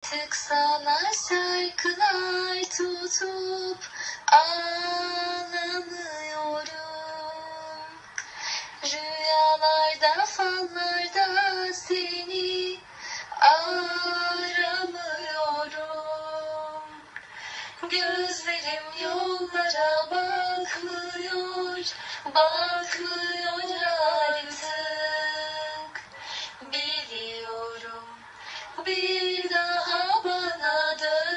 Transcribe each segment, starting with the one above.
Artık sana şarkılar tutup ağlamıyorum. Rüyalarda, fallarda seni aramıyorum. Gözlerim yollara bakmıyor artık. Biliyorum bir daha bana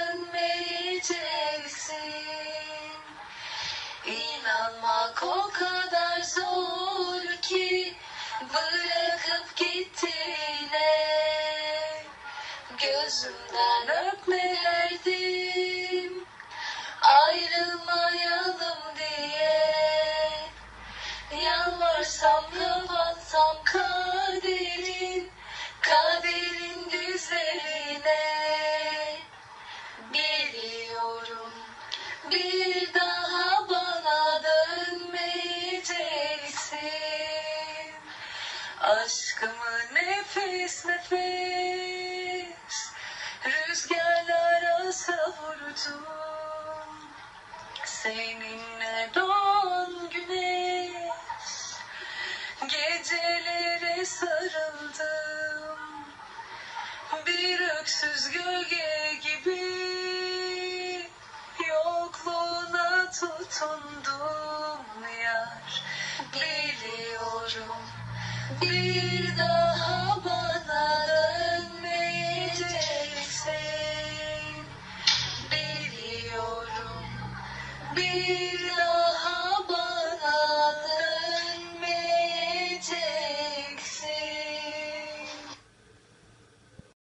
dönmeyeceksin. İnanmak o kadar zor ki bırakıp gittiğine. Gözümden öpmelerdim ayrılmayalım diye. Yalvarsam kapatsam kaderin düzlerine. Biliyorum bir daha bana dönmeyeceksin. Aşkımı nefes nefes rüzgarlara savurdum. Seninle doğan güneş gecelere sarıldım. Bir öksüz gölge gibi yokluğuna tutundum yar. Biliyorum bir daha bana dönmeyeceksin. Biliyorum bir